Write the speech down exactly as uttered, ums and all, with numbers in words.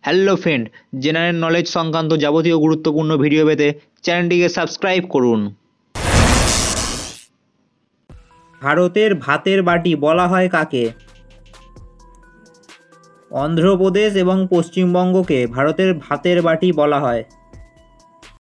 Hello friend, general knowledge সংক্রান্ত যাবতীয় গুরুত্বপূর্ণ ভিডিও পেতে চ্যানেলটিকে সাবস্ক্রাইব করুন। ভারতের ভাতের বাটি বলা হয় কাকে? অন্ধ্রপ্রদেশ এবং পশ্চিমবঙ্গকে ভারতের ভাতের বাটি বলা হয়।